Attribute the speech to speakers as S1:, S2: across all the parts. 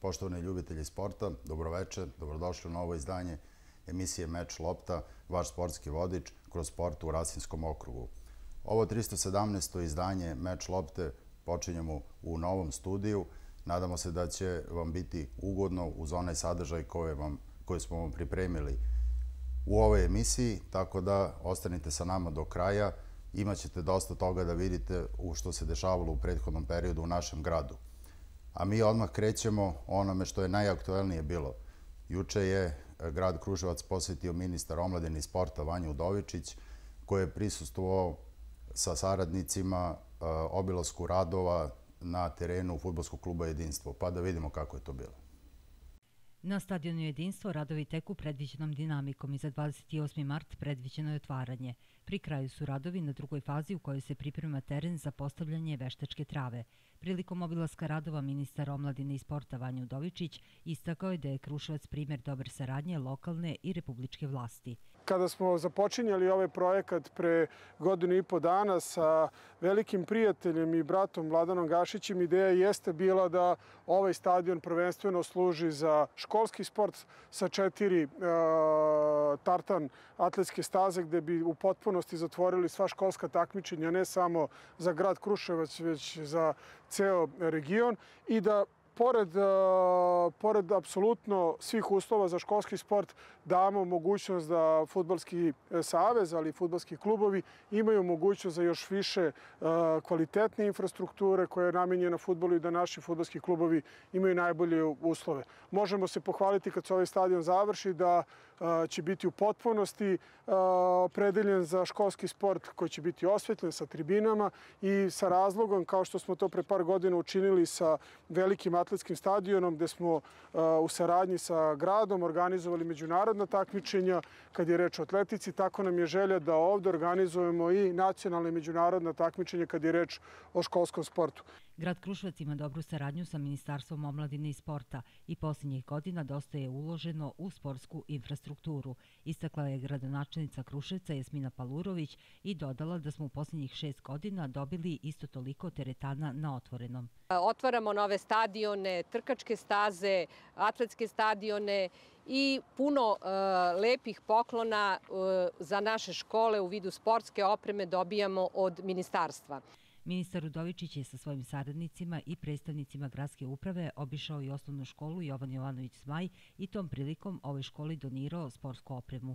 S1: Poštovani ljubitelji sporta, dobroveče, dobrodošli u novo izdanje emisije Meč lopta, vaš sportski vodič kroz sport u Rasinskom okrugu. Ovo 317. izdanje Meč lopte počinjemo u novom studiju. Nadamo se da će vam biti ugodno uz onaj sadržaj koji smo vam pripremili u ovoj emisiji, tako da ostanite sa nama do kraja. Imaćete dosta toga da vidite u što se dešavalo u prethodnom periodu u našem gradu. A mi odmah krećemo onome što je najaktuelnije bilo. Juče je grad Kruševac posetio ministar omladine i sporta Vanja Udovičić, koji je prisustvovao sa saradnicima obilasku radova na terenu Fudbalskog kluba Jedinstvo. Pa da vidimo kako je to bilo.
S2: Na stadionu Jedinstvo radovi teku predviđenom dinamikom i za 28. mart predviđeno je otvaranje. Pri kraju su radovi na drugoj fazi u kojoj se priprema teren za postavljanje veštačke trave. Prilikom obilaska radova ministar omladine i sporta Vanja Udovičić istakao je da je Kruševac primjer dobre saradnje lokalne i republičke vlasti.
S3: Kada smo započinjali ovaj projekat pre godinu i po dana sa velikim prijateljem i bratom Vladanom Gašićem, ideja jeste bila da ovaj stadion prvenstveno služi za školski sport sa 4 tartan atletske staze gde bi u potpunosti zatvorili sva školska takmičenja, ne samo za grad Kruševac, već za ceo region i da pored apsolutno svih uslova za školski sport damo mogućnost da Fudbalski savez, ali i fudbalski klubovi imaju mogućnost za još više kvalitetne infrastrukture koja je namenjena fudbalu i da naši fudbalski klubovi imaju najbolje uslove. Možemo se pohvaliti kad se ovaj stadion završi da će biti u potpunosti opredeljen za školski sport koji će biti osvetljen sa tribinama i sa razlogom, kao što smo to pre par godina učinili sa velikim atletskim stadionom, gde smo u saradnji sa gradom organizovali međunarodna takmičenja kad je reč o atletici, tako nam je želja da ovde organizujemo i nacionalne i međunarodna takmičenja kad je reč o školskom sportu.
S2: Grad Kruševac ima dobru saradnju sa Ministarstvom omladine i sporta i posljednjih godina dosta je uloženo u sportsku infrastrukturu. Istakla je gradonačelnica Kruševca Jasmina Palurović i dodala da smo u posljednjih 6 godina dobili isto toliko teretana na otvorenom.
S4: Otvaramo nove stadione, trkačke staze, atletske stadione i puno lepih poklona za naše škole u vidu sportske opreme dobijamo od ministarstva.
S2: Ministar Udovičić je sa svojim saradnicima i predstavnicima gradske uprave obišao i osnovnu školu Jovan Jovanović Zmaj i tom prilikom ovoj školi donirao sportsku opremu.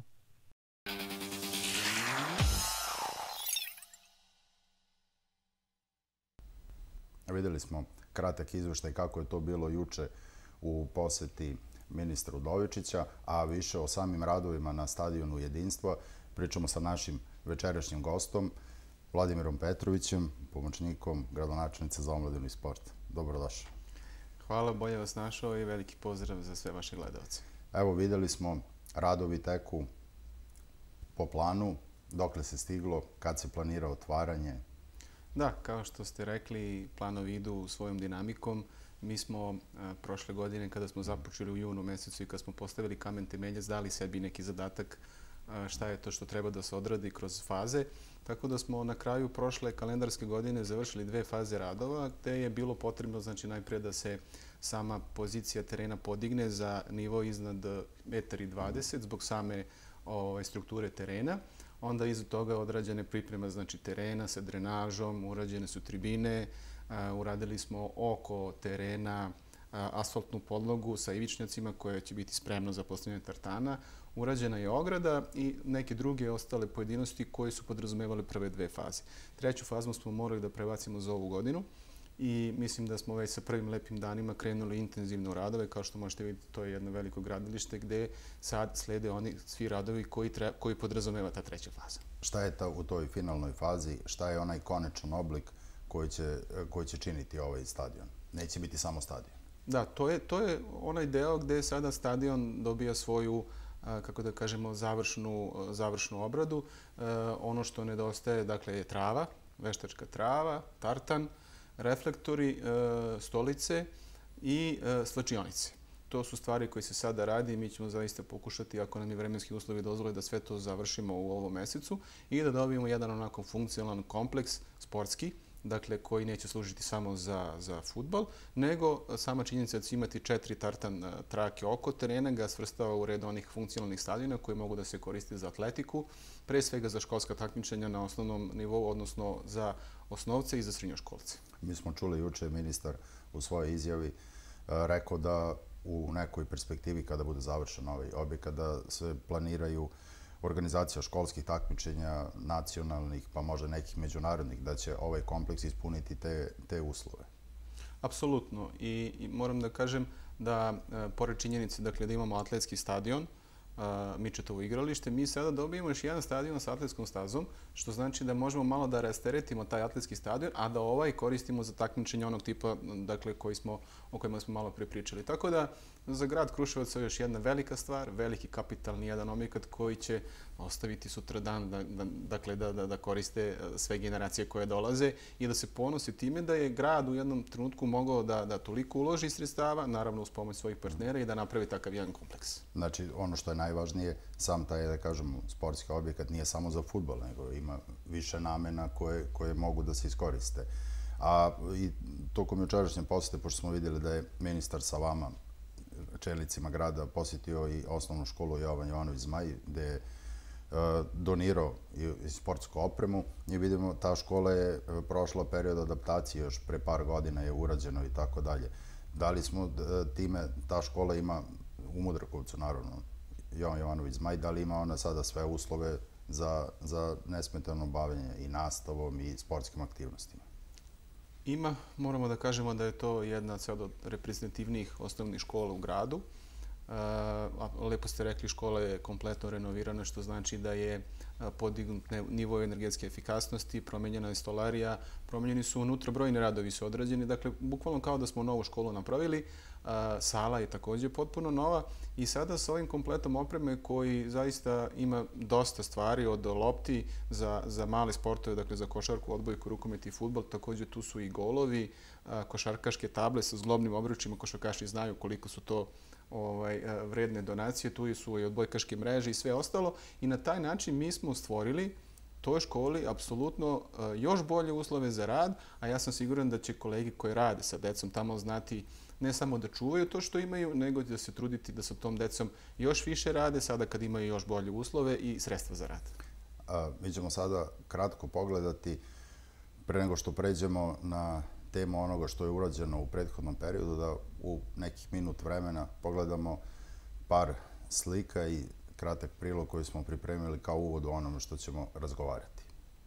S1: Videli smo kratak izveštaj kako je to bilo juče u poseti ministra Udovičića, a više o samim radovima na stadionu Jedinstva pričamo sa našim večerašnjim gostom, Vladimirom Petrovićem, pomoćnikom gradonačelnice za omladinu i sport. Dobrodošli.
S5: Hvala, bolje vas našao i veliki pozdrav za sve vaše gledalce.
S1: Evo, videli smo radovi teku po planu. Dokle se stiglo, kad se planira otvaranje?
S5: Da, kao što ste rekli, planovi idu svojom dinamikom. Mi smo prošle godine, kada smo započeli u junu mesecu i kad smo postavili kamen temeljac, dali sebi neki zadatak šta je to što treba da se odradi kroz faze. Tako da smo na kraju prošle kalendarske godine završili 2 faze radova, gde je bilo potrebno najprije da se sama pozicija terena podigne za nivo iznad 1,20 m zbog same strukture terena. Onda iza toga odrađene priprema terena sa drenažom, urađene su tribine, uradili smo oko terena asfaltnu podlogu sa ivičnjacima koja će biti spremna za postavljanje tartana. Urađena je ograda i neke druge ostale pojedinosti koje su podrazumevale prve 2 faze. 3. fazu smo morali da prebacimo za ovu godinu i mislim da smo već sa prvim lepim danima krenuli intenzivno radove. Kao što možete vidjeti, to je jedno veliko gradilište gde sad slede oni svi radovi koji podrazumeva ta 3. faza.
S1: Šta je u toj finalnoj fazi? Šta je onaj konečan oblik koji će činiti ovaj stadion? Neće biti samo stadion.
S5: Da, to je onaj deo gde sada stadion dobija svoju, kako da kažemo, završnu obradu. Ono što nedostaje, dakle, je trava, veštačka trava, tartan, reflektori, stolice i slačionice. To su stvari koje se sada radi i mi ćemo zaista pokušati, ako nam je vremenski uslovi dozvole, da sve to završimo u ovom mesecu i da dobijemo jedan onako funkcionalan kompleks sportski dakle, koji neće služiti samo za fudbal, nego sama činjenica da će imati 4 tartan trake oko terena ga svrstava u red onih funkcionalnih stadiona koji mogu da se koriste za atletiku, pre svega za školska takmičenja na osnovnom nivou, odnosno za osnovce i za srednjoškolce.
S1: Mi smo čuli juče ministar u svojoj izjavi rekao da u nekoj perspektivi kada bude završen ovaj objekat da se planiraju organizacija školskih takmičenja, nacionalnih, pa možda nekih međunarodnih, da će ovaj kompleks ispuniti te uslove.
S5: Apsolutno. I moram da kažem da, pored činjenice da imamo atletski stadion, Mičetovo igralište, mi sada dobijemo još jedan stadion sa atletskom stazom, što znači da možemo malo da rasteretimo taj atletski stadion, a da ovaj koristimo za takmičenje onog tipa o kojima smo malo pre pričali. Tako da za grad Kruševac je još jedna velika stvar, veliki kapitalni jedan objekat koji će ostaviti sutradan da koriste sve generacije koje dolaze i da se ponosi time da je grad u jednom trenutku mogao da toliko uloži sredstava, naravno uz pomoć svojih partnera i da napravi takav jedan kompleks.
S1: Znači, ono što je najvažnije, sam taj, da kažem, sportski objekat nije samo za fudbal, nego ima više namena koje mogu da se iskoriste. A i tokom jučerašnje posete, pošto smo vidjeli da je ministar sa vama, čelnicima grada, posjetio i osnovnu školu Jovan Jovanović Zmaj, gde je donirao i sportsku opremu i vidimo ta škola je prošla period adaptacije, još pre par godina je urađeno i tako dalje. Da li smo time, ta škola ima u Mudrakovcu, naravno, Jovan Jovanović Zmaj, da li ima ona sada sve uslove za nesmetano bavljenje i nastavom i sportskim aktivnostima?
S5: Ima. Moramo da kažemo da je to jedna od reprezentativnijih osnovnih škola u gradu. Lepo ste rekli, škola je kompletno renovirana, što znači da je podignut nivo energetske efikasnosti, promenjena je stolarija, promenjeni su unutra, brojni radovi su odrađeni. Dakle, bukvalno kao da smo novu školu napravili. Sala je također potpuno nova i sada sa ovim kompletom opreme koji zaista ima dosta stvari od lopti za male sportove, dakle za košarku, odbojku, rukomet i fudbal. Također tu su i golovi, košarkaške table sa zglobnim obručima. Košarkaši znaju koliko su to vredne donacije. Tu su i odbojkaške mreže i sve ostalo. I na taj način mi smo stvorili toj školi apsolutno još bolje uslove za rad, a ja sam siguran da će kolegi koji rade sa decom tamo znati ne samo da čuvaju to što imaju, nego da se truditi da sa tom decom još više rade, sada kad imaju još bolje uslove i sredstva za rad.
S1: Mi ćemo sada kratko pogledati, pre nego što pređemo na temu onoga što je urađeno u prethodnom periodu, da u nekih minut vremena pogledamo par slika i kratak prilog koji smo pripremili kao uvod u onome što ćemo razgovarati.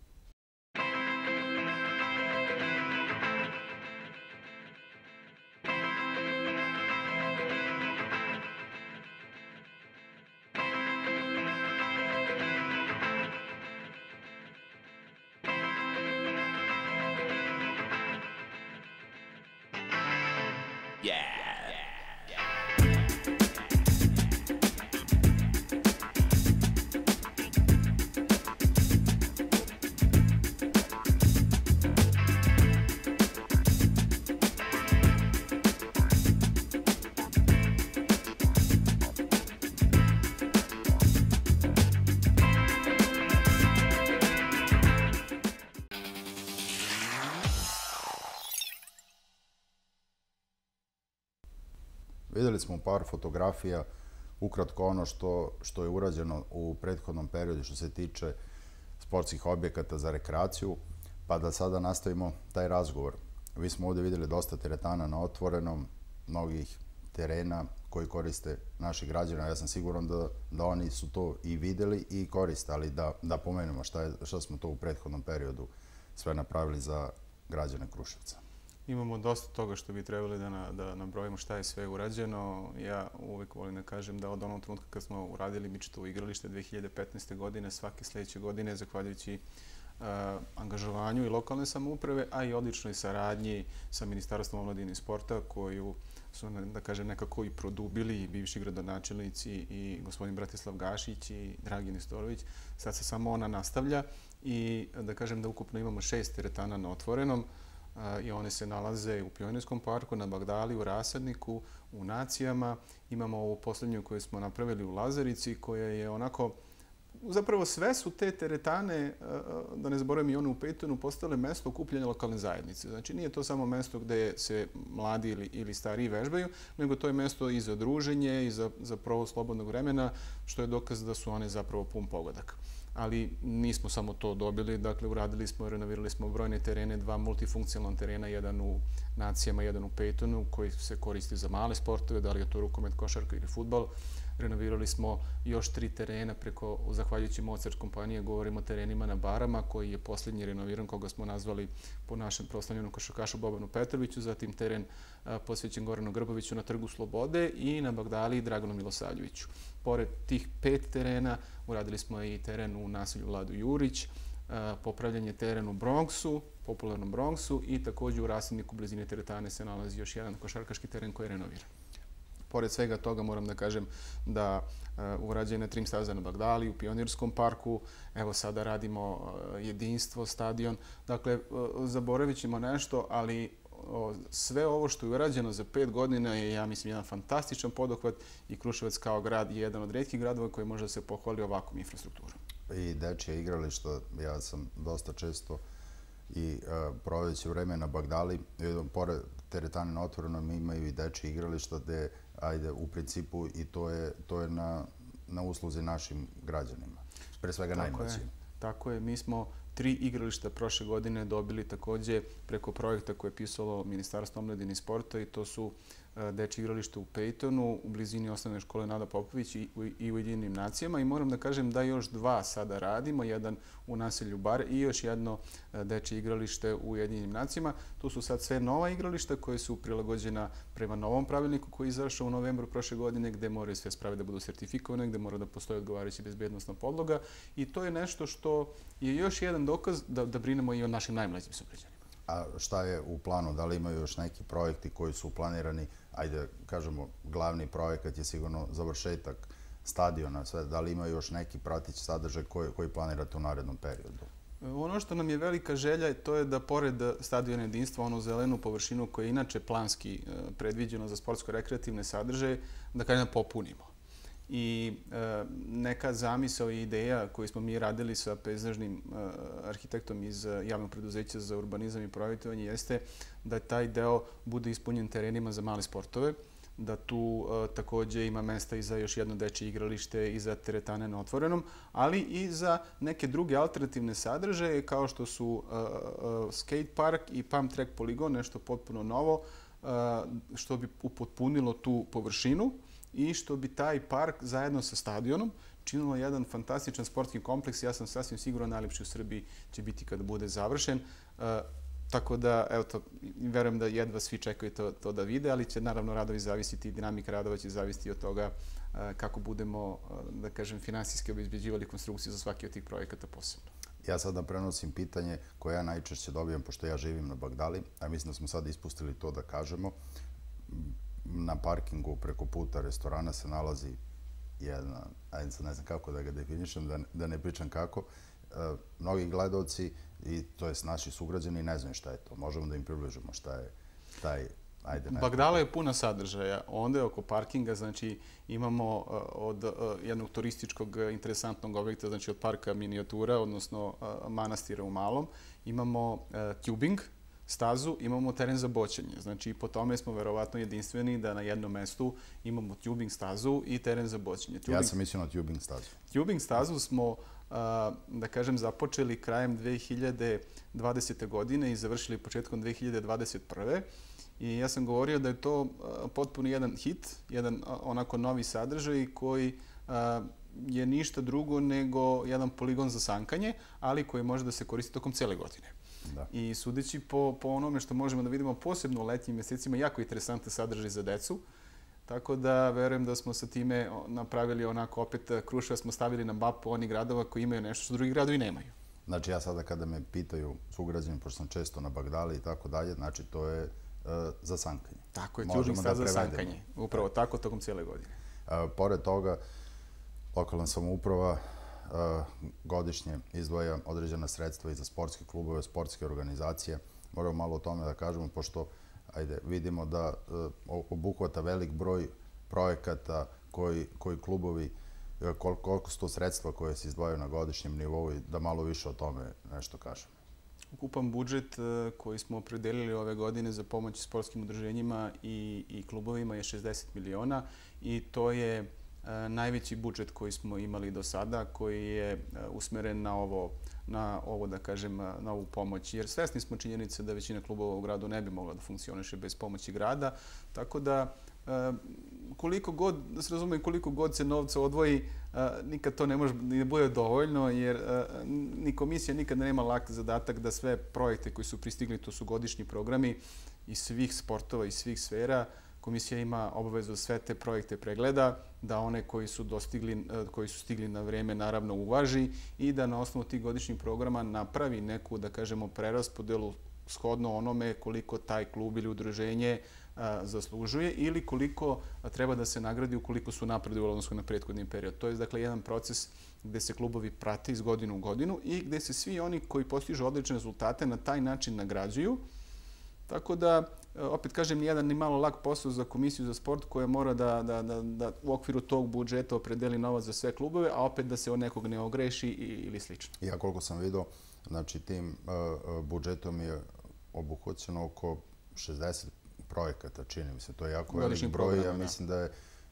S1: Vidjeli smo par fotografija, ukratko ono što je urađeno u prethodnom periodu što se tiče sportskih objekata za rekreaciju, pa da sada nastavimo taj razgovor. Vi smo ovdje vidjeli dosta teretana na otvorenom, mnogih terena koji koriste naši građani. Ja sam siguran da oni su to i vidjeli i koriste, ali da pomenemo šta smo to u prethodnom periodu sve napravili za građane Kruševca.
S5: Imamo dosta toga što bi trebali da nabrojimo šta je sve urađeno. Ja uvijek volim da kažem da od onog trenutka kad smo uradili Mičetovo igralište 2015. godine, svake sljedeće godine, zahvaljujući angažovanju i lokalne samouprave, a i odličnoj saradnji sa Ministarstvom omladine i sporta, koju su, da kažem, nekako i produbili i bivši gradonačelnici i gospodin Bratislav Gašić i Dragi Nestorović. Sad se samo ona nastavlja i da kažem da ukupno imamo 6 teretana na otvorenom, i one se nalaze u Pionirskom parku, na Bagdali, u Rasadniku, u Nacijama. Imamo ovu posljednju koju smo napravili u Lazarici, koja je onako zapravo sve su te teretane, da ne zaboravim i one u Pejtonu, postale mesto okupljanja lokalne zajednice. Znači nije to samo mesto gde se mladi ili stariji vežbaju, nego to je mesto i za druženje i za provoz slobodnog vremena, što je dokaz da su one zapravo pun pogodak. Ali nismo samo to dobili, dakle uradili smo, renovirali smo brojne terene, 2 multifunkcionalna terena, jedan u Nacijama, jedan u Pejtonu, koji se koristi za male sportove, da li je to rukomet, košarka ili fudbal. Renovirali smo još 3 terena zahvaljujući Mozart kompanije, govorimo o terenima na Barama, koji je posljednji renoviran, koga smo nazvali po našem proslavljenom košarkašu Bobanu Petroviću, zatim teren posvećen Goranu Grboviću na Trgu Slobode i na Bagdali Draganu Milosavljeviću. Pored tih 5 terena uradili smo i teren u naselju Vlado Jurić, popravljanje teren u Bronxu, popularnom Bronxu i također u Rasadniku blizine teretane se nalazi još jedan košarkaški teren koji je renoviran. Pored svega toga moram da kažem da urađena je trim staza na Bagdali, u Pionirskom parku, evo sada radimo Jedinstvo, stadion. Dakle, zaboravit ćemo nešto, ali sve ovo što je urađeno za 5 godina je, ja mislim, jedan fantastičan poduhvat i Kruševac kao grad je jedan od retkih gradova koji može da se pohvali ovakvom infrastrukturom.
S1: I dečije igrališta, ja sam dosta često i provedeći vreme na Bagdali, pored teretane na otvorenom imaju i dečije igrališta gde, ajde, u principu i to je na usluzi našim građanima, pre svega najmlađima.
S5: Tako je, mi smo 3 igrališta prošle godine dobili također preko projekta koje je pisalo Ministarstvo omladine i sporta i to su dečje igralište u Pejtonu, u blizini osnovne škole Nada Popović i u Ujedinjenim nacijama i moram da kažem da još 2 sada radimo, jedan u naselju Bar i još jedno dečje igralište u Ujedinjenim nacijama. To su sad sve nova igrališta koje su prilagođena prema novom pravilniku koji je izašao u novembru prošle godine gde moraju sve sprave da budu sertifikovane, gde mora da postoji odgovarajuća bezbednosna podloga i to je nešto što je još jedan dokaz da brinemo i o našim najmlađim sugrađanima.
S1: A šta je u planu? Da li imaju još neki projekti koji su planirani? Ajde, kažemo, glavni projekat je sigurno završetak stadiona. Da li imaju još neki prateći sadržaj koji planirate u narednom periodu?
S5: Ono što nam je velika želja to je da pored stadiona Jedinstva, onu zelenu površinu koja je inače planski predviđena za sportsko-rekreativne sadržaje, da kažem popunimo. I neka zamisao i ideja koju smo mi radili sa pejzažnim arhitektom iz javnog preduzeća za urbanizam i projektovanje jeste da taj deo bude ispunjen terenima za male sportove, da tu također ima mesta i za još jedno dečje igralište i za teretane na otvorenom, ali i za neke druge alternativne sadržaje kao što su skate park i pump track poligon, nešto potpuno novo, što bi upotpunilo tu površinu i što bi taj park zajedno sa stadionom činilo jedan fantastičan sportski kompleks. Ja sam sasvim siguran najlepši u Srbiji će biti kada bude završen. Tako da, evo to, verujem da jedva svi čekaju to da vide, ali će naravno radovi zavisiti, dinamika radova će zavisiti od toga kako budemo, da kažem, finansijski obezbeđivali konstrukciju za svaki od tih projekata posebno.
S1: Ja sada prenosim pitanje koje ja najčešće dobijam, pošto ja živim na Bagdali, a mislim da smo sad ispustili to da kažemo. Na parkingu preko puta restorana se nalazi jedna, ajde sad ne znam kako da ga definišem, da ne pričam kako, mnogi gledalci i to jest naši sugrađani ne znaju šta je to. Možemo da im približimo šta je taj, ajde ne.
S5: Bagdala je puna sadržaja. Onda je oko parkinga, znači imamo od jednog turističkog interesantnog objekta, znači od parka minijatura, odnosno manastira u Malom, imamo tubing stazu, imamo teren za boćanje. Znači, po tome smo verovatno jedinstveni da na jednom mestu imamo tubing stazu i teren za boćanje.
S1: Ja sam mislio na tubing stazu.
S5: Tubing stazu smo, da kažem, započeli krajem 2020. godine i završili početkom 2021. I ja sam govorio da je to potpuno jedan hit, jedan onako novi sadržaj koji je ništa drugo nego jedan poligon za sankanje, ali koji može da se koristi tokom cele godine. Da. I sudeći po onome što možemo da vidimo posebno u letnjim mjesecima, jako interesantne sadržaje za decu. Tako da verujem da smo sa time napravili onako opet Kruševac smo stavili na mapu onih gradova koji imaju nešto što drugi gradovi nemaju.
S1: Znači ja sada kada me pitaju sugrađani, pošto sam često na Bagdali i tako dalje, znači to je za sankanje.
S5: Tako je, tubing staza za sankanje. Upravo tako tokom cijele godine.
S1: Pored toga, lokalna samouprava godišnje izdvaja određena sredstva i za sportske klubove, sportske organizacije. Moramo malo o tome da kažemo, pošto vidimo da obuhvata velik broj projekata koji klubovi koliko su to sredstva koje se izdvajaju na godišnjem nivou i da malo više o tome nešto kažem.
S5: Ukupan budžet koji smo opredelili ove godine za pomoć sportskim udruženjima i klubovima je 60 miliona i to je najveći budžet koji smo imali do sada, koji je usmeren na ovo, da kažem, na ovu pomoć. Jer svesni smo činjenice da većina klubova u gradu ne bi mogla da funkcioniše bez pomoći grada. Tako da, koliko god, da se razume, koliko god se novca odvoji, nikad to ne može da bude dovoljno, jer ni komisija nikad nema lak zadatak da sve projekte koji su pristigli, to su godišnji programi iz svih sportova i svih sfera, komisija ima obavezu da sve te projekte pregleda, da one koji su stigli na vreme naravno uvaži i da na osnovu tih godišnjih programa napravi neku, da kažemo, preraspodelu shodno onome koliko taj klub ili udruženje zaslužuje ili koliko treba da se nagradi ukoliko su napredovali odnosno na prethodni period. To je dakle jedan proces gde se klubovi prate iz godine u godinu i gde se svi oni koji postižu odlične rezultate na taj način nagrađuju. Tako da, opet kažem, nijedan ni malo lak posao za Komisiju za sport koja mora da u okviru tog budžeta opredeli novac za sve klubove, a opet da se od nekog ne ogreši ili slično.
S1: Ja koliko sam vidio, znači tim budžetom je obuhvaćeno oko 60 projekata, čini mi se. To je jako velik broj. Ja mislim da je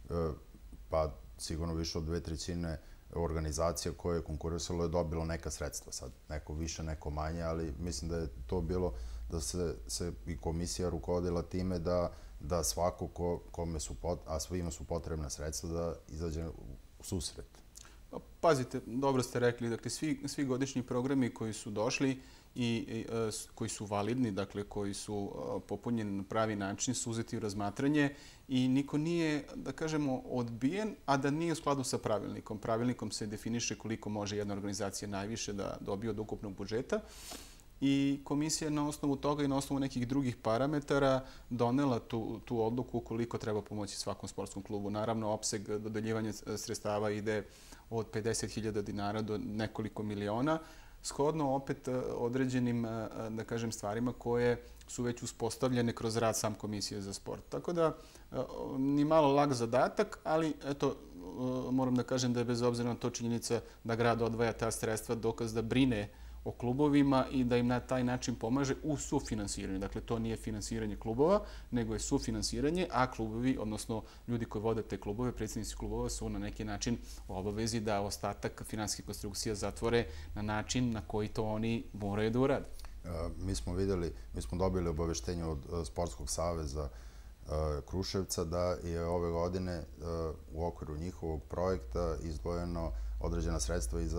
S1: pa sigurno više od 2/3 organizacija koje je konkurisalo je dobilo neka sredstva. Sad neko više, neko manje, ali mislim da je to bilo da se i komisija rukovodila time da svako kome su, a svima su potrebna sredstva, da izađe u susret.
S5: Pazite, dobro ste rekli, dakle svi godišnji programi koji su došli i koji su validni, dakle koji su popunjeni na pravi način, su uzeti u razmatranje i niko nije, da kažemo, odbijen, a da nije u skladu sa pravilnikom. Pravilnikom se definiše koliko može jedna organizacija najviše da dobije od ukupnog budžeta i komisija na osnovu toga i na osnovu nekih drugih parametara donela tu odluku koliko treba pomoći svakom sportskom klubu. Naravno, opseg dodeljivanja sredstava ide od 50.000 dinara do nekoliko miliona, shodno opet određenim, da kažem, stvarima koje su već uspostavljene kroz rad sam Komisije za sport. Tako da, ni malo lak zadatak, ali eto, moram da kažem da je bez obzira na to činjenica da grad odvaja ta sredstva dokaz da brine o klubovima i da im na taj način pomaže u sufinansiranju. Dakle, to nije finansiranje klubova, nego je sufinansiranje, a klubovi, odnosno ljudi koji vode te klubove, predsjednici klubova, su na neki način u obavezi da ostatak finansijskih konstrukcija zatvore na način na koji to oni moraju da urade.
S1: Mi smo dobili obaveštenje od Sportskog saveza Kruševca da je ove godine u okviru njihovog projekta izdvojeno određena sredstva i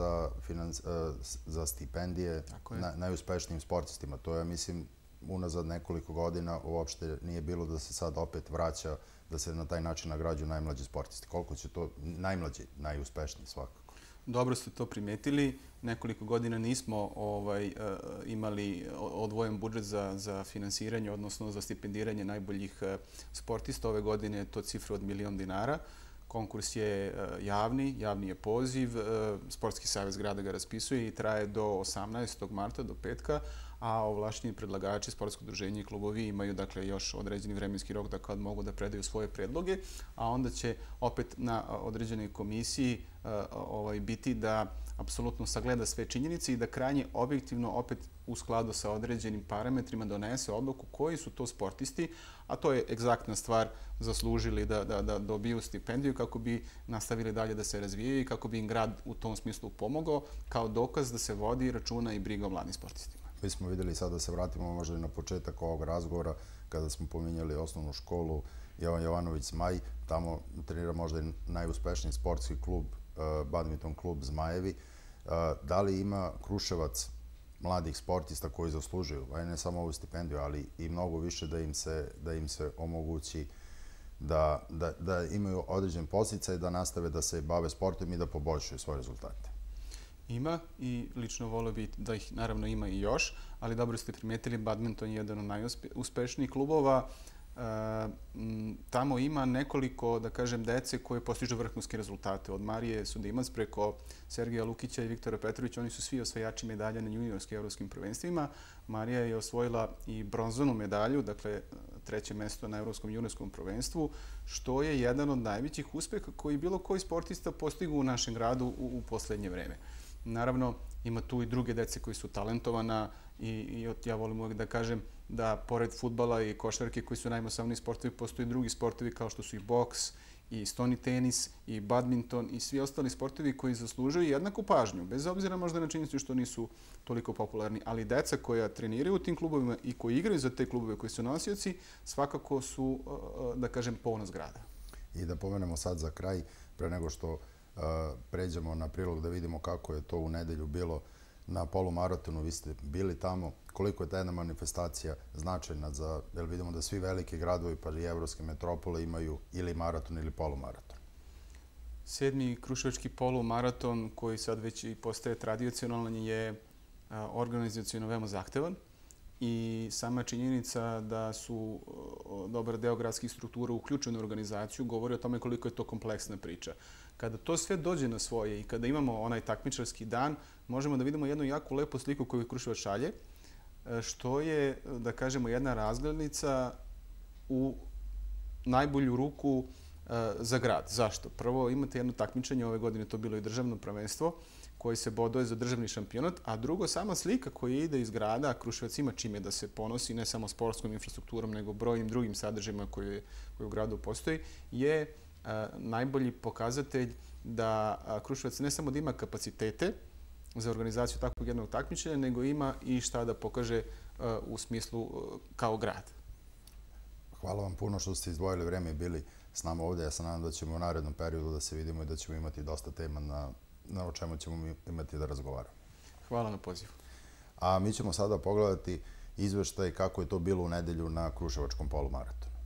S1: za stipendije najuspešnijim sportistima. To je, mislim, unazad nekoliko godina uopšte nije bilo da se sad opet vraća, da se na taj način nagrađuju najmlađi sportisti. Koliko će to najmlađi, najuspešniji svakako?
S5: Dobro ste to primetili. Nekoliko godina nismo imali odvojen budžet za finansiranje, odnosno za stipendiranje najboljih sportista. Ove godine je to cifra od 1.000.000 dinara. Konkurs je javni je poziv, Sportski savez grada ga raspisuje i traje do 18. marta, do petka, a ovlašćeni predlagači, sportsko udruženje i klubovi imaju dakle još određeni vremenski rok da kad mogu da predaju svoje predloge, a onda će opet na određenoj komisiji biti da apsolutno sagleda sve činjenice i da krajnje objektivno opet u skladu sa određenim parametrima donese odluku koji su to sportisti, a to je egzaktna stvar, zaslužili da dobiju stipendiju kako bi nastavili dalje da se razvijaju i kako bi im grad u tom smislu pomogao kao dokaz da se vodi računa i briga o mladim sportistima.
S1: Mi smo vidjeli sad da se vratimo možda i na početak ovog razgovora kada smo pominjali osnovnu školu Jovan Jovanović Zmaj. Tamo trenira možda i najuspešniji sportski klub, badminton klub Zmajevi. Da li ima Kruševac mladih sportista koji zaslužuju, a ne samo ovu stipendiju, ali i mnogo više da im se omogući da imaju određen podsticaj, da nastave da se bave sportom i da poboljšaju svoje rezultate?
S5: Ima i lično volio bih da ih naravno ima i još, ali dobro ste primetili, badminton je jedan od najuspešnijih klubova. tamo ima nekoliko, da kažem, dece koje postižu vrhunske rezultate. Od Marije Sudimac preko Sergeja Lukića i Viktora Petrovića, oni su svi osvajači medalja na juniorskim evropskim prvenstvima. Marija je osvojila i bronzanu medalju, dakle 3. mesto na evropskom juniorskom prvenstvu, što je jedan od najvećih uspeha koji bilo koji sportista postigu u našem gradu u poslednje vreme. Naravno, ima tu i druge dece koji su talentovana i ja volim uvijek da kažem da pored fudbala i košarke koji su najmasovniji sportovi, postoji drugi sportovi kao što su i boks, i stoni tenis, i badminton i svi ostali sportovi koji zaslužuju jednaku pažnju, bez obzira možda na činjenicu što nisu toliko popularni. Ali deca koja treniraju u tim klubovima i koji igraju za te klubove koji su nosioci, svakako su, da kažem, ponos grada.
S1: I da pomenemo sad za kraj, pre nego što pređemo na prilog da vidimo kako je to u nedelju bilo na polumaratonu. Vi ste bili tamo. Koliko je ta jedna manifestacija značajna jer vidimo da svi veliki gradovi pa i evropske metropole imaju ili maraton ili polumaraton?
S5: 7. Kruševački polumaraton, koji sad već i postaje tradicionalan, je organizaciono veoma zahtevan i sama činjenica da su dobar deo gradskih struktura uključeni u organizaciju govori o tome koliko je to kompleksna priča. Kada to sve dođe na svoje i kada imamo onaj takmičarski dan, možemo da vidimo jednu jako lepu sliku koju Kruševac šalje, što je, da kažemo, jedna razglednica u najbolju ruku za grad. Zašto? Prvo, imate jedno takmičenje, ove godine to bilo i državno prvenstvo, koji se boduje za državni šampionat, a drugo, sama slika koja ide iz grada, a Kruševac ima čime da se ponosi, ne samo sportskom infrastrukturom, nego brojnim drugim sadržajima koji u gradu postoji, je najbolji pokazatelj da Kruševac ne samo da ima kapacitete za organizaciju takvog jednog takmičenja, nego ima i šta da pokaže u smislu kao grad.
S1: Hvala vam puno što ste izdvojili vreme i bili s nama ovdje. Ja se nadam da ćemo u narednom periodu da se vidimo i da ćemo imati dosta tema na o čemu ćemo imati da razgovaramo.
S5: Hvala na pozivu.
S1: A mi ćemo sada pogledati izveštaj kako je to bilo u nedelju na Kruševačkom polumaratonu.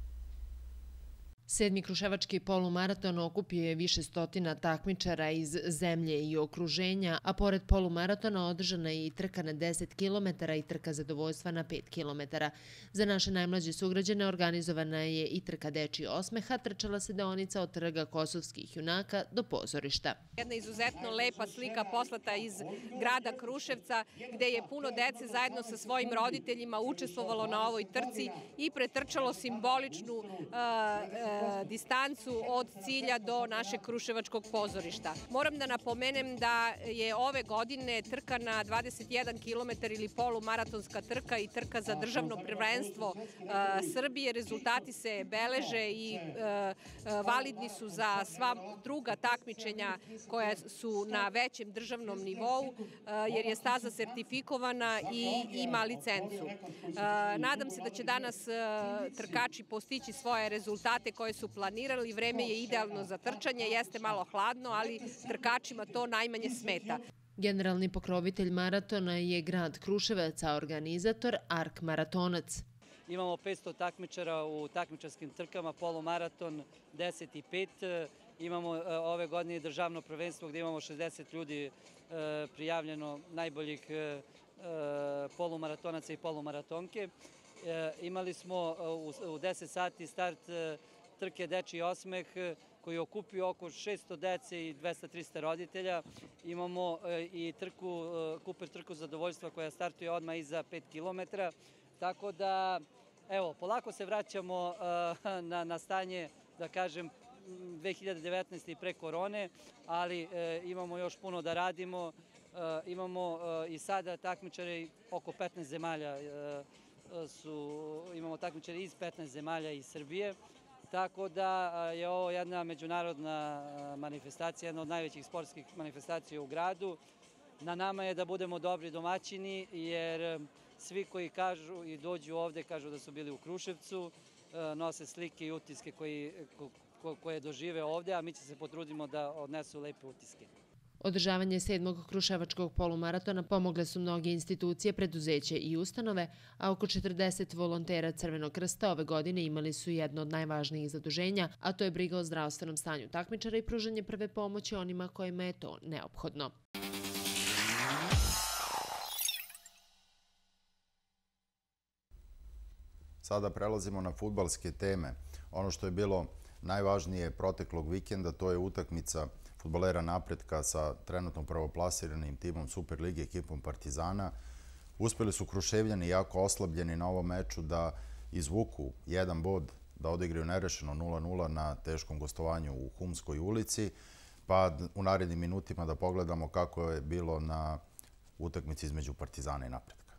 S6: 7. Kruševački polumaraton okupio je više stotina takmičara iz zemlje i okruženja, a pored polumaratona održana je i trka na 10 km i trka zadovoljstva na 5 km. Za naše najmlađe sugrađane organizovana je i trka dečiji osmeha, trčala se deonica od trga Kosovskih junaka do pozorišta.
S4: Jedna izuzetno lepa slika poslata iz grada Kruševca, gde je puno dece zajedno sa svojim roditeljima učestvovalo na ovoj trci i pretrčalo simboličnu distancu od cilja do našeg Kruševačkog pozorišta. Moram da napomenem da je ove godine trka na 21 km ili polumaratonska trka i trka za državno prvenstvo Srbije. Rezultati se beleže i validni su za sva druga takmičenja koja su na većem državnom nivou, jer je staza sertifikovana i ima licencu. Nadam se da će danas trkači postići svoje rezultate koje su planirali. Vreme je idealno za trčanje, jeste malo hladno, ali trkačima to najmanje smeta.
S6: Generalni pokrovitelj maratona je grad Kruševac, a organizator Ark Maratonac.
S7: Imamo 500 takmičara u takmičarskim trkama, polumaraton 10 i 5. Imamo ove godine državno prvenstvo gdje imamo 60 ljudi prijavljeno, najboljih polumaratonaca i polumaratonke. Imali smo u 10 sati start trke Dečiji osmeh koji je okupio oko 600 dece i 200-300 roditelja. Imamo i Kuper trku zadovoljstva koja startuje odmah iza 5 km. Tako da, evo, polako se vraćamo na stanje, da kažem, 2019. i pre korone, ali imamo još puno da radimo. Imamo i sada takmičare oko 15 zemalja, imamo takmičare iz 15 zemalja iz Srbije. Tako da je ovo jedna međunarodna manifestacija, jedna od najvećih sportskih manifestacija u gradu. Na nama je da budemo dobri domaćini, jer svi koji kažu i dođu ovde kažu da su bili u Kruševcu, nose slike i utiske koje dožive ovde, a mi će se potrudimo da odnesu lepe utiske.
S6: Održavanje 7. Kruševačkog polumaratona pomogle su mnoge institucije, preduzeće i ustanove, a oko 40 volontera Crvenog krsta ove godine imali su jedno od najvažnijih zaduženja, a to je briga o zdravstvenom stanju takmičara i pružanje prve pomoći onima kojima je to neophodno.
S1: Sada prelazimo na fudbalske teme. Ono što je bilo najvažnije proteklog vikenda, to je utakmica fudbalera Napretka sa trenutno prvoplasiranim timom Superlige, ekipom Partizana. Uspeli su Kruševljani, jako oslabljeni na ovom meču, da izvuku jedan bod, da odigraju nerešeno 0-0 na teškom gostovanju u Humskoj ulici, pa u narednim minutima da pogledamo kako je bilo na utakmici između Partizana i Napretka.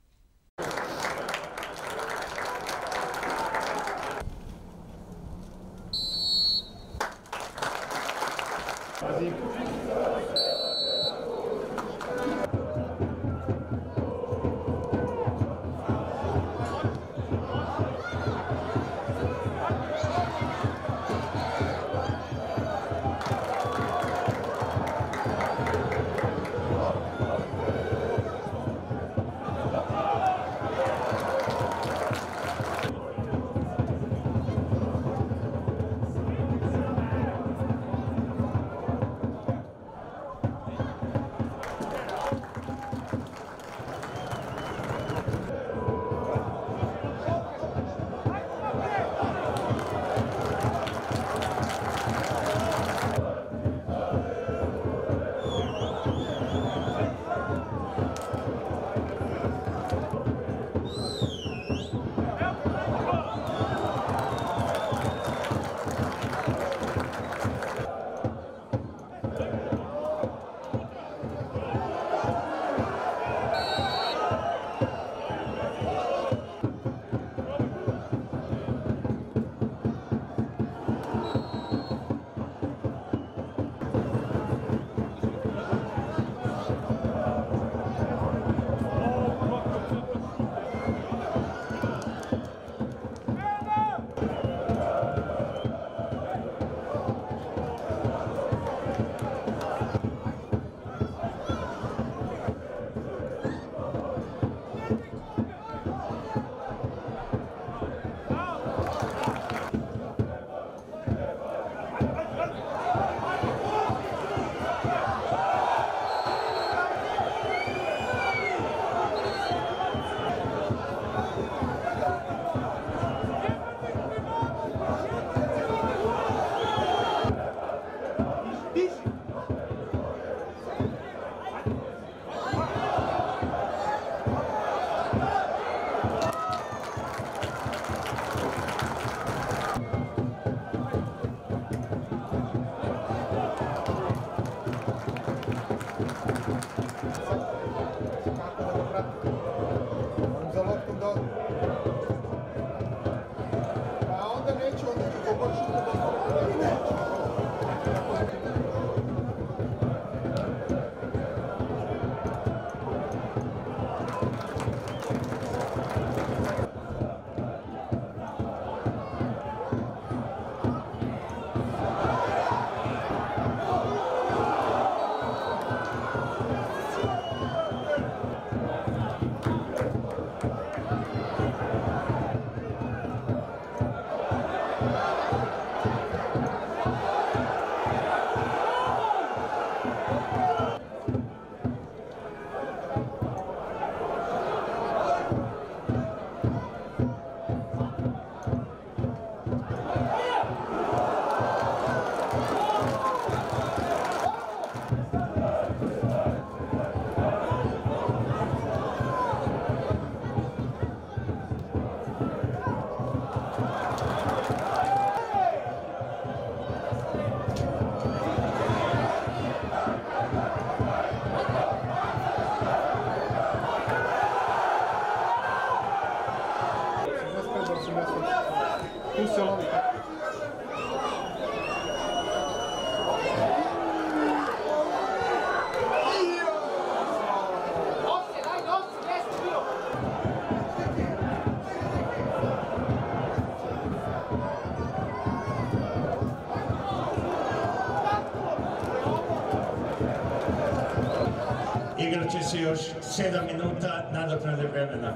S8: Igraće se još 7 minuta nadoknade vremena.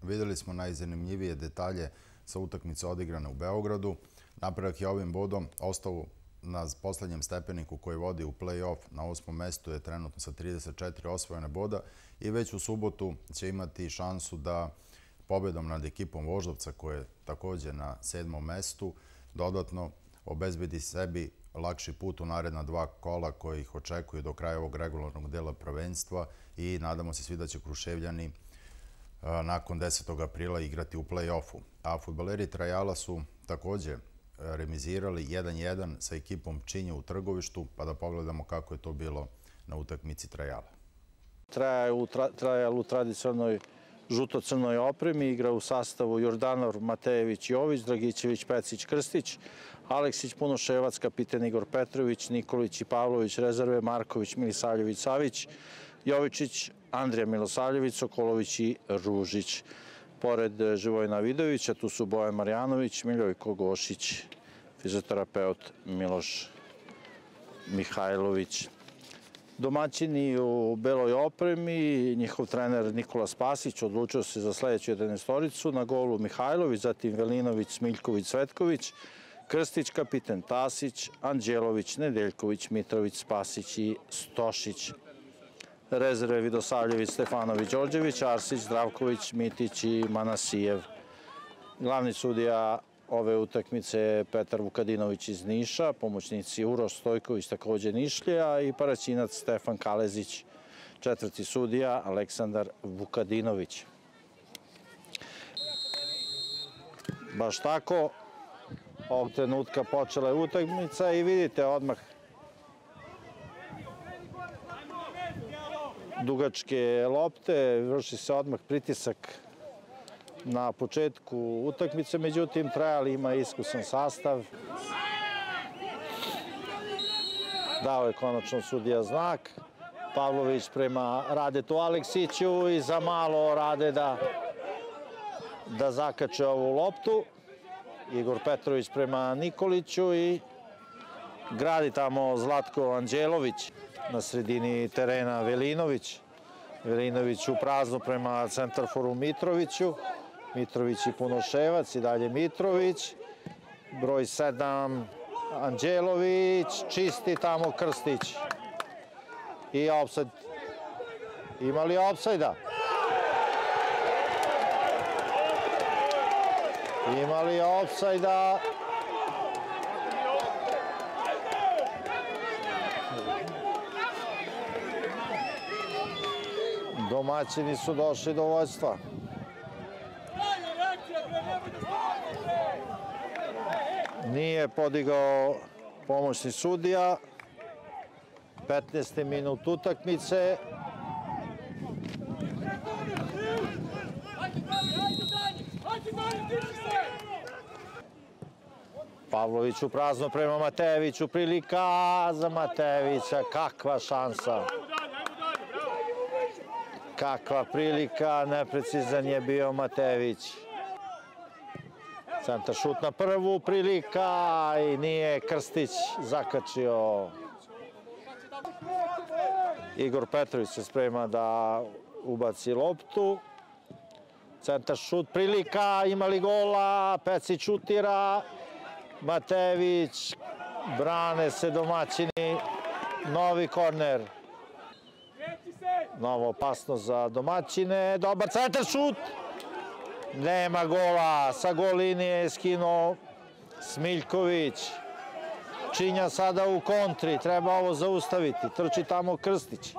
S1: Videli smo najzanimljivije detalje sa utakmice odigrane u Beogradu. Napredak je ovim bodom ostao na poslednjem stepeniku koji vodi u play-off. Na 8. mestu je trenutno sa 34 osvojene boda i već u subotu će imati šansu da pobedom nad ekipom Voždovca, koja je takođe na 7. mestu, dodatno obezbedi sebi lakši put u naredna 2 kola koji ih očekuju do kraja ovog regularnog dela prvenstva i nadamo se svi da će Kruševljani nakon 10. aprila igrati u play-offu. A fudbaleri Trajala su takođe remizirali 1-1 sa ekipom Pčinje u Trgovištu, pa da pogledamo kako je to bilo na utakmici Trajala.
S9: Trajal u tradicionalnoj žuto-crnoj opremi, igra u sastavu Jordanov, Matejević, Jović, Dragićević, Pecić, Krstić, Aleksić, Punoševac, kapiten Igor Petrović, Nikolić i Pavlović, rezerve, Marković, Milisavljević, Savić, Jovičić, Andrija Milosavljević, Sokolović i Ružić. Pored Živojina Vidovića, tu su Bojan Marjanović, Miljojko Gošić, fizioterapeut Miloš Mihajlović. Domaćini u beloj opremi, njihov trener Nikola Spasić odlučio se za sledeću 11-oricu, na golu Mihajlović, zatim Velinović, Smiljković, Cvetković, Krstić, kapiten Tasić, Anđelović, Nedeljković, Mitrović, Spasić i Stošić. Rezerve Vidosavljević, Stefanović, Đorđević, Arsić, Zdravković, Mitić i Manasijev. Glavni sudija ove utakmice je Petar Vukadinović iz Niša, pomoćnici Uroš Stojković, takođe Nišlija, i Paraćinac Stefan Kalezić, četvrti sudija Aleksandar Vukadinović. Baš tako, ovog trenutka počela je utakmica i vidite odmah dugačke lopte, vrši se odmah pritisak na početku utakmice, međutim Trajal ima iskusan sastav. Dao je konačno sudija znak. Pavlović prema Radetu Aleksiću i za malo Rade da zakače ovu loptu. Igor Petrović prema Nikoliću i gradi tamo Zlatko Anđelović. Na sredini terena Velinović. Velinović u prazno prema centarforu Mitroviću. Mitrović i Punoševac i dalje Mitrović. Broj 7 Anđelović, čisti tamo Krstić. I ofsajd. Ima li ofsajda? Ima li ofsajda? Domaćini su došli do vođstva. Nije podigao pomoćni sudija. 15. minut utakmice. Pavlović u prazno prema Matejeviću. Prilika za Matejevića. Kakva šansa. Kakva prilika. Neprecizan je bio Matejević. Centar šut na prvu, prilika i nije Krstić zakačio. Igor Petrović se sprema da ubaci loptu. Centar šut, prilika, ima li gola, Pecić šutira. Matejević, brane se domaćini, novi korner. Nova opasnost za domaćine, dobar centar šut. Nema gola, sa gol linije je skinuo Smiljković. Činja sada u kontri, treba ovo zaustaviti, trči tamo Krstić.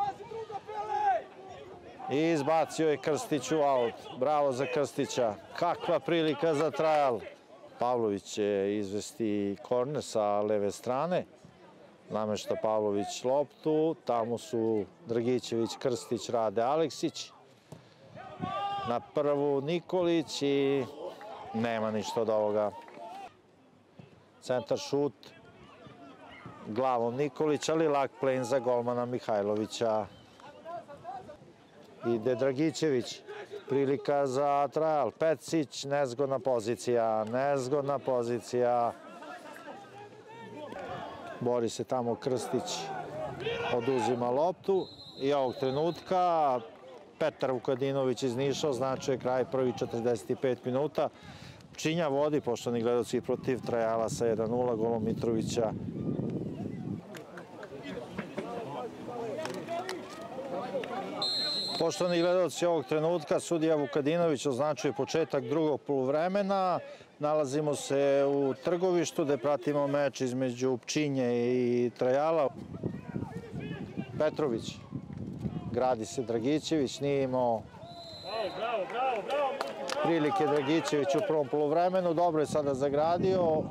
S9: I izbacio je Krstić u aut, bravo za Krstića. Kakva prilika za Trajal. Pavlović će izvesti korner sa leve strane. Namešta Pavlović loptu, tamo su Dragićević, Krstić, Rade, Aleksić. Na prvu Nikolić i nema ništa od ovoga. Centar šut glavom Nikolić, ali lak plen za golmana Mihajlovića. Ide Dragićević, prilika za Trajal. Pecić, nezgodna pozicija, nezgodna pozicija. Bori se tamo Krstić, oduzima loptu i ovog trenutka Petar Vukadinović iz Niša, označuje kraj prvi 45 minuta. Pčinja vodi, poštovani gledaoci, protiv Trajala sa 1:0 golom Mitrovića. Poštovani gledaoci, ovog trenutka sudija Vukadinović označuje početak drugog poluvremena. Nalazimo se u Trgovištu gde pratimo meč između Pčinje i Trajala. Petrović, gradi se Dragićević, nije imao prilike Dragićević u prvom poluvremenu, dobro je sada zagradio.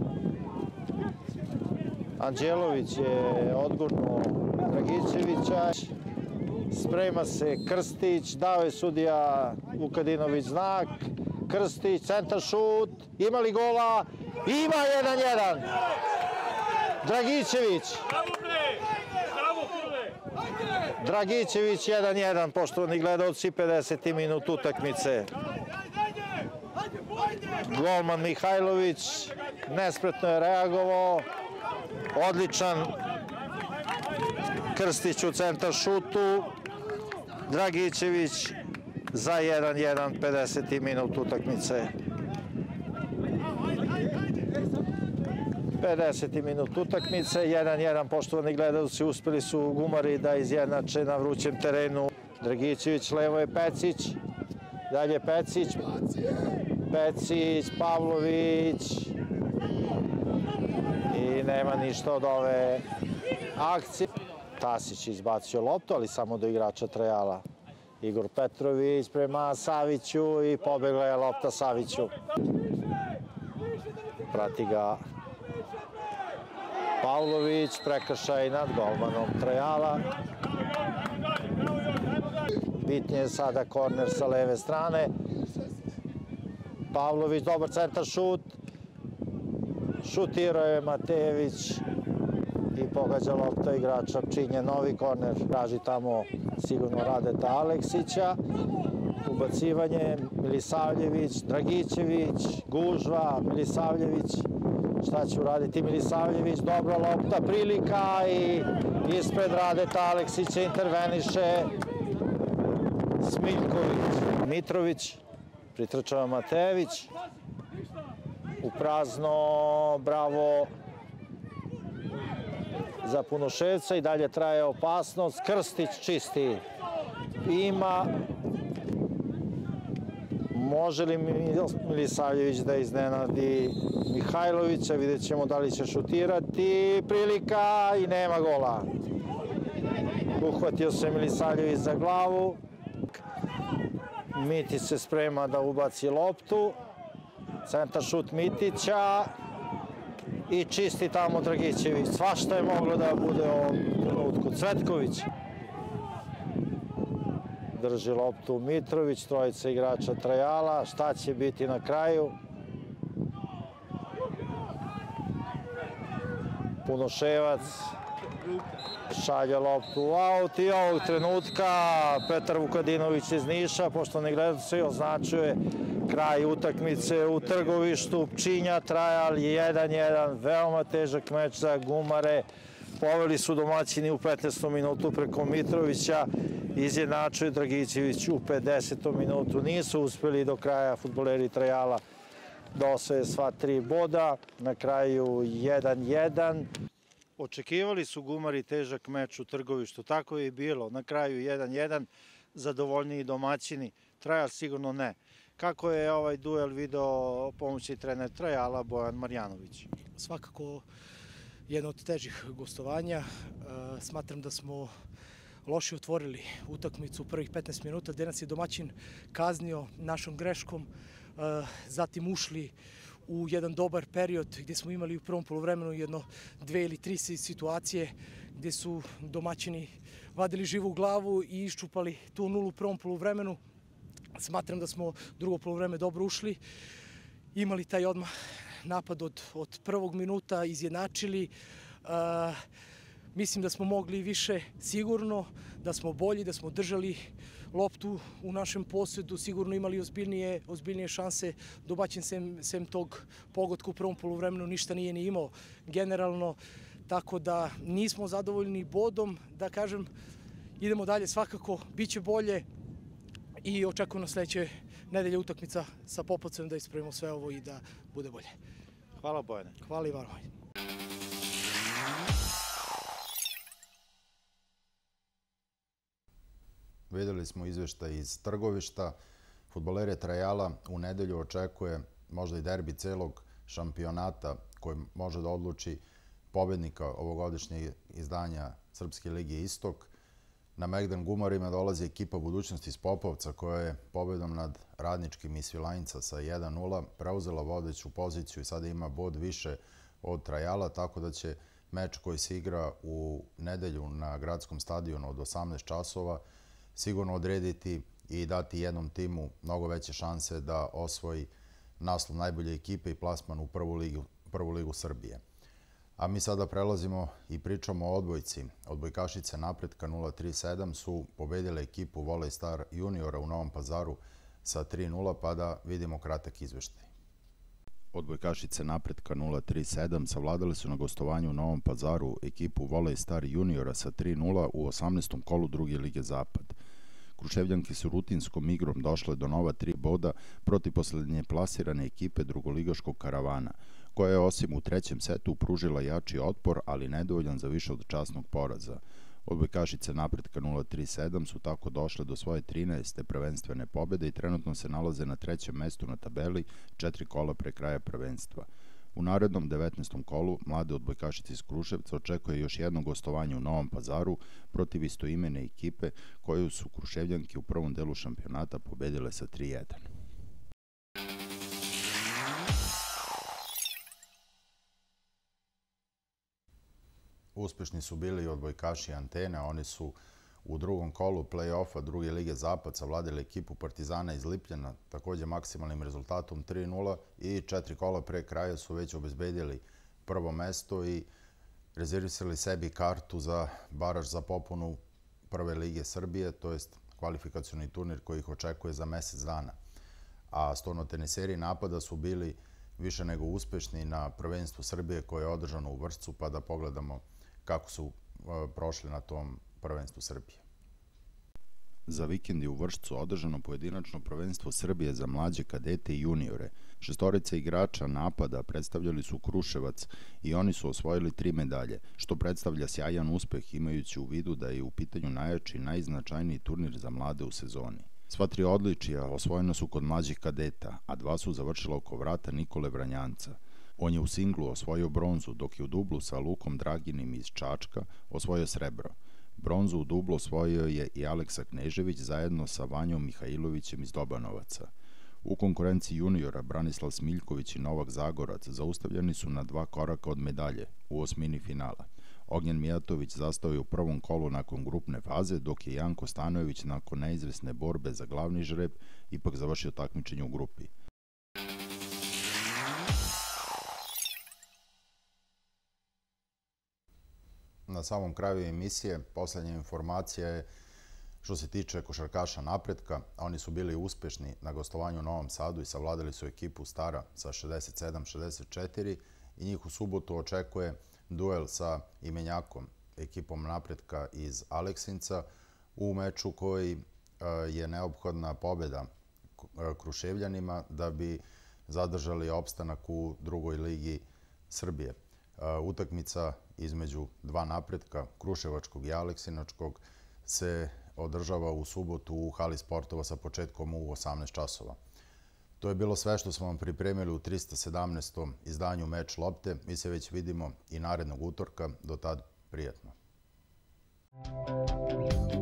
S9: Anđelović je odgurnuo Dragićevića. Sprema se Krstić, dao je sudija Vukadinović znak. Krstić, centar šut, ima li gola? Ima 1:1. Dragićević. Dragićević 1:1, poštovani gledaoci, 50. minut utakmice. Golman Mihajlović nespretno je reagovao. Odličan Krstić u centar šutu. Dragićević za 1:1, 50. minut utakmice. 50. minut utakmice, 1:1, poštovani gledaoci, uspeli su Gumari da izjednače na vrućem terenu. Dragićević, levo je Pecić, dalje Pecić, Pavlović i nema ništa od ove akcije. Tasić izbacio loptu, ali samo do igrača Trajala. Igor Petrović prema Saviću i pobegla je lopta Saviću. Prati ga Pavlović, prekršaj nad golmanom Trajala. Bitnije je sada korner sa leve strane. Pavlović, dobar centar šut. Šutirao je Matejević i pogađa lopta igrača Pčinje. Novi korner, traži tamo sigurno Radeta Aleksića. Ubacivanje, Milisavljević, Dragićević, gužva, Milisavljević. Šta će uraditi Milisavljević? Dobra lopta, prilika i ispred Radeta Aleksića interveniše Smiljković. Mitrović, pritrčava Matejević. U prazno, bravo za Punoševca i dalje traje opasnost. Krstić čisti. Ima. Može li Milisavljević da iznenadi Mihajlovića? Vidjet ćemo da li će šutirati. Prilika i nema gola. Uhvatio se Milisavljević za glavu. Mitić se sprema da ubaci loptu. Centar šut Mitića. I čisti tamo Dragićević. Svašta je moglo da bude u ovom trenutku. Cvetković drži loptu Mitrović, trojica igrača Trajala. Šta će biti na kraju? Punoševac šalje loptu u aut i ovog trenutka Petar Vukadinović iz Niša, poštovani gledaoci, označuje kraj utakmice u Trgovištu. Pčinja Trajal 1:1, veoma težak meč za Gumare. Poveli su domaćini u 15. minutu preko Mitrovića, izjednačuje Dragićević u 50. minutu. Nisu uspeli do kraja fudbaleri Trajala da osvoje sva 3 boda, na kraju 1:1. Očekivali su Gumari težak meč u Trgovištu, tako je i bilo. Na kraju 1:1, zadovoljniji domaćini, Trajal sigurno ne. Kako je ovaj duel video pomoćni trener Trajala Bojan Marjanović?
S10: Svakako jedno od težih gostovanja. Smatram da smo loše otvorili utakmicu u prvih 15 minuta, gde nas je domaćin kaznio našom greškom, zatim ušli u jedan dobar period gde smo imali u prvom poluvremenu 2 ili 3 situacije gde su domaćini vadili živu glavu i iščupali tu nulu u prvom poluvremenu. Smatram da smo drugo poluvreme dobro ušli, imali taj odmah napad od prvog minuta, izjednačili. Mislim da smo mogli više sigurno, da smo bolji, da smo držali loptu u našem posjedu, sigurno imali ozbiljnije šanse. Domaćin sem tog pogotka u prvom poluvremenu ništa nije ni imao generalno, tako da nismo zadovoljni bodom, da kažem, idemo dalje svakako, bit će bolje. i očekujem na sledeće nedelje utakmica sa Popovcem da ispravimo sve ovo i da bude bolje.
S9: Hvala Bojane.
S10: Hvala i vama.
S1: Videli smo izveštaj iz Trgovišta. Fudbalere Trajala u nedelju očekuje možda i derbi celog šampionata koji može da odluči pobednika ovogodišnjeg izdanja Srpske lige Istok. Na Megdan Gumarima dolazi ekipa Budućnosti iz Popovca koja je pobedom nad Radničkim iz Svilajnca sa 1:0 preuzela vodeću poziciju i sada ima bod više od Trajala, tako da će meč koji se igra u nedelju na gradskom stadionu od 18 časova sigurno odrediti i dati jednom timu mnogo veće šanse da osvoji naslov najbolje ekipe i plasman u prvu ligu Srbije. A mi sada prelazimo i pričamo o odbojci. Odbojkašice Napretka 037 su pobedile ekipu Volej Star juniora u Novom Pazaru sa 3:0, pa da vidimo kratak izveštaj. Odbojkašice Napretka 037 savladale su na gostovanju u Novom Pazaru ekipu Volej Star juniora sa 3:0 u 18. kolu druge lige Zapad. Kruševljanke su rutinskom igrom došle do nova 3 boda protiv poslednje plasirane ekipe drugoligaškog Karavana, koja je osim u trećem setu pružila jači otpor, ali nedovoljan za više od časnog poraza. Odbojkašice Napretka 037 su tako došle do svoje 13. prvenstvene pobede i trenutno se nalaze na trećem mestu na tabeli 4 kola pre kraja prvenstva. U narednom 19. kolu mlade odbojkašice iz Kruševca očekuje još jedno gostovanje u Novom Pazaru protiv istoimene ekipe koju su Kruševljanke u prvom delu šampionata pobedile sa 3:1. Uspešni su bili i odbojkaši Antene, oni su u drugom kolu play-offa druge lige Zapad savladili ekipu Partizana iz Lipljana, takođe maksimalnim rezultatom 3:0 i 4 kola pre kraja su već obezbedili prvo mesto i rezervisali sebi kartu za baraž za popunu prve lige Srbije, to jest kvalifikacioni turnir koji ih očekuje za mesec dana. A stonoteniseri napada su bili više nego uspešni na prvenstvu Srbije koje je održano u Vršcu, pa da pogledamo kako su prošli na tom prvenstvu Srbije. Za vikend je u Vršcu održano pojedinačno prvenstvo Srbije za mlađe kadete i juniore. Šestorica igrača napada predstavljali su Kruševac i oni su osvojili 3 medalje, što predstavlja sjajan uspeh imajući u vidu da je u pitanju najjači i najznačajniji turnir za mlade u sezoni. Sva 3 odličija osvojena su kod mlađih kadeta, a 2 su završila oko vrata Nikole Vranjanca. On je u singlu osvojio bronzu, dok je u dublu sa Lukom Draginim iz Čačka osvojio srebro. Bronzu u dublu osvojio je i Aleksa Knežević zajedno sa Vanjom Mihajlovićem iz Dobanovaca. U konkurenciji juniora Branislav Smiljković i Novak Zagorac zaustavljeni su na 2 koraka od medalje u osmini finala. Ognjen Mijatović zastao je u prvom kolu nakon grupne faze, dok je Janko Stanojević nakon neizvesne borbe za glavni žreb ipak završio takmičenje u grupi. Na samom kraju emisije poslednja informacija je što se tiče košarkaša Napretka. Oni su bili uspešni na gostovanju u Novom Sadu i savladali su ekipu Stara sa 67-64 i njih u subotu očekuje duel sa imenjakom, ekipom Napretka iz Aleksinca, u meču koji je neophodna pobeda Kruševljanima da bi zadržali opstanak u drugoj ligi Srbije. Utakmica između 2 Napretka, Kruševačkog i Aleksinačkog, se održava u subotu u hali sportova sa početkom u 18 časova. To je bilo sve što smo vam pripremili u 317. izdanju Meč lopte. Mi se već vidimo i narednog utorka. Do tad, prijatno.